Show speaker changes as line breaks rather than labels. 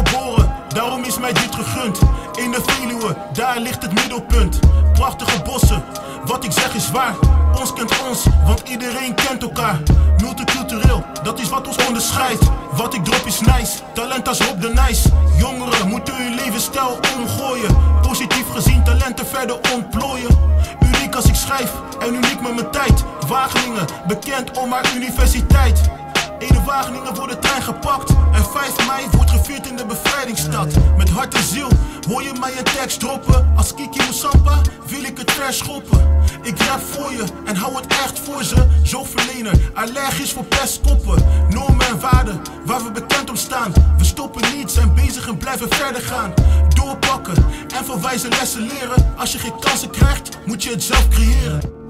geboren, daarom is mij dit gegund. In de Veluwe, daar ligt het middelpunt. Prachtige bossen, wat ik zeg is waar. Ons kent ons, want iedereen kent elkaar. Multicultureel, dat is wat ons onderscheidt. Wat ik drop is nice, talent als Rob de Nijs. Jongeren moeten hun levensstijl omgooien. Positief gezien talenten verder ontplooien. Uniek als ik schrijf en uniek met mijn tijd. Wageningen, bekend om haar universiteit. Ede Wageningen wordt de trein gepakt. En 5 mei wordt gevierd in de bevrijdingsstad. Met hart en ziel hoor je mij een tekst droppen. Als Kiki Moussampa wil ik het verschoppen. Ik rap voor je en hou het echt voor ze. Zorgverlener, allergisch voor pestkoppen. Normen en waarden waar we bekend om staan. We stoppen niet, zijn bezig en blijven verder gaan. Doorpakken en van wijze lessen leren. Als je geen kansen krijgt, moet je het zelf creëren.